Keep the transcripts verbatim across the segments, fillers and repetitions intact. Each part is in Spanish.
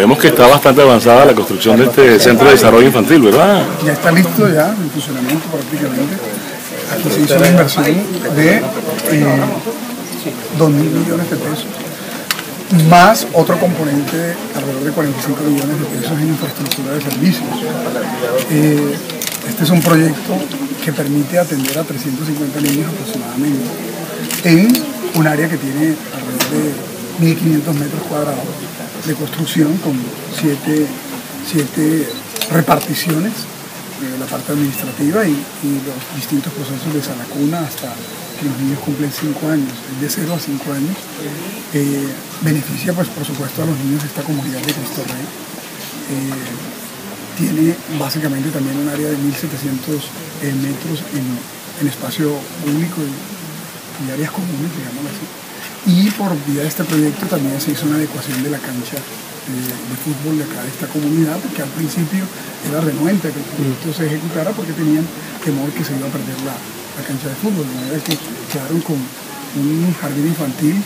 Vemos que está bastante avanzada la construcción de este centro de desarrollo infantil, ¿verdad? Ya está listo, ya en funcionamiento prácticamente. Aquí se hizo una inversión de eh, dos mil millones de pesos, más otro componente de alrededor de cuarenta y cinco millones de pesos en infraestructura de servicios. Eh, este es un proyecto que permite atender a trescientos cincuenta niños aproximadamente en un área que tiene alrededor de mil quinientos metros cuadrados de construcción con siete, siete reparticiones de la parte administrativa y, y los distintos procesos de la cuna hasta que los niños cumplen cinco años, de cero a cinco años. Eh, beneficia, pues, por supuesto, a los niños de esta comunidad de Cristo Rey. Eh, tiene básicamente también un área de mil setecientos eh, metros en, en espacio público y, y áreas comunes, digámoslo así. Y por vía de este proyecto también se hizo una adecuación de la cancha de, de fútbol de acá de esta comunidad, porque al principio era renuente que el proyecto se ejecutara porque tenían temor que se iba a perder la, la cancha de fútbol, de manera que quedaron con un jardín infantil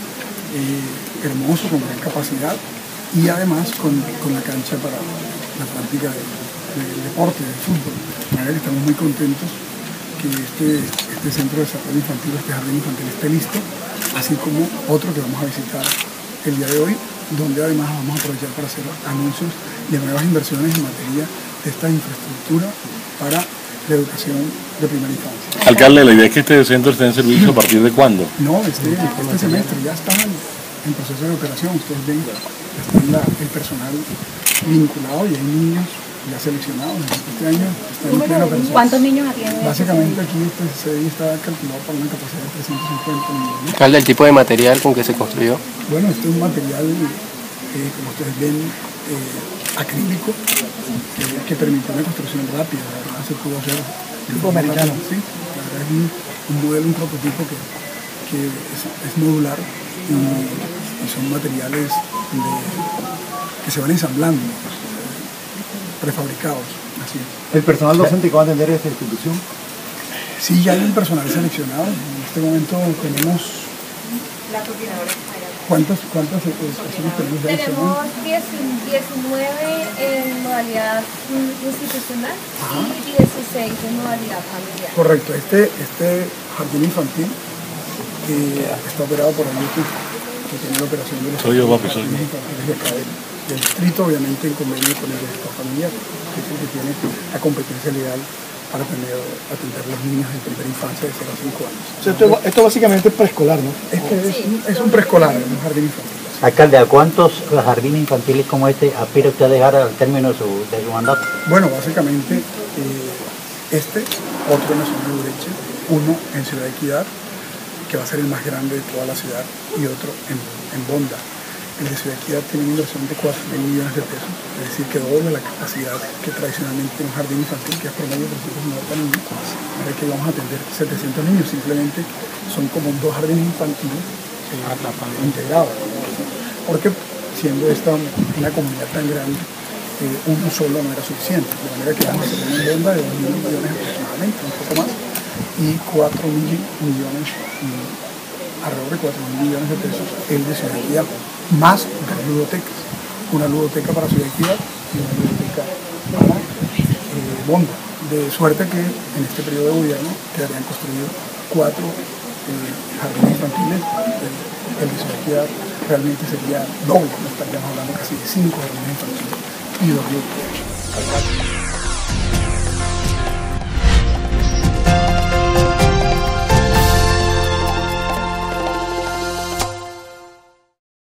eh, hermoso, con gran capacidad, y además con, con la cancha para la práctica de, de, de deporte, de fútbol. De manera que estamos muy contentos que este, este centro de desarrollo infantil, este jardín infantil esté listo, así como otro que vamos a visitar el día de hoy, donde además vamos a aprovechar para hacer anuncios de nuevas inversiones en materia de esta infraestructura para la educación de primera infancia. Alcalde, la idea es que este centro esté en servicio. ¿A partir de cuándo? No, este, este semestre ya está en proceso de operación. Ustedes ven, está la, el personal vinculado y hay niños ya seleccionados. Este año está en plena operación. ¿Cuántos niños atienden? Básicamente aquí este C D I está calculado para una capacidad de trescientos cincuenta niños. ¿Alcalde, el tipo de material con que se construyó? Bueno, este es un material, eh, como ustedes ven, eh, acrílico, eh, que permite una construcción rápida. La verdad se pudo hacer tipo americano. Sí, la verdad es un, un modelo, un prototipo que, que es, es modular y, y son materiales de, que se van ensamblando, prefabricados. Así es. ¿El personal docente que va a atender esta institución? Sí, ya hay un personal seleccionado. En este momento tenemos... La coordinadora. ¿Cuántas, cuántas personas tenemos de este Tenemos diecinueve en modalidad institucional. Ajá. Y dieciséis en modalidad familiar. Correcto. Este, este jardín infantil que está operado por el I U C, que tiene la operación de los soy yo, papi, soy yo. infantiles de acá del, del distrito, obviamente en convenio con el Estado familiar, que es el que tiene la competencia legal para tener, atender a los niños en primera infancia de cero a cinco años. O sea, esto, esto básicamente es preescolar, ¿no? Este es, sí, un, es un preescolar, un jardín infantil. Alcalde, ¿a cuántos jardines infantiles como este aspira usted a dejar al término de su, de su mandato? Bueno, básicamente eh, este, otro en la zona de Ureche, uno en Ciudad Equidad, que va a ser el más grande de toda la ciudad, y otro en, en Bonda. El de Ciudad Equidad tiene una inversión de cuatro mil millones de pesos, es decir, que doble la capacidad que tradicionalmente tiene un jardín infantil, que es promedio de trescientos noventa niños. Ahora que vamos a atender setecientos niños, simplemente son como dos jardines infantiles eh, integrados, porque siendo esta una comunidad tan grande, eh, uno solo no era suficiente, de manera que vamos a tener una Bonda de dos mil millones aproximadamente, un poco más, y cuatro mil millones, mm, alrededor de cuatro mil millones de pesos, el de Ciudad Equidad, más dos ludotecas, una ludoteca para Ciudad Equidad y una ludoteca para eh, Bonda, de suerte que en este periodo de gobierno quedarían construidos cuatro eh, jardines infantiles. El, el de Ciudad Equidad realmente sería doble, no estaríamos hablando casi de cinco jardines infantiles y dos ludotecas.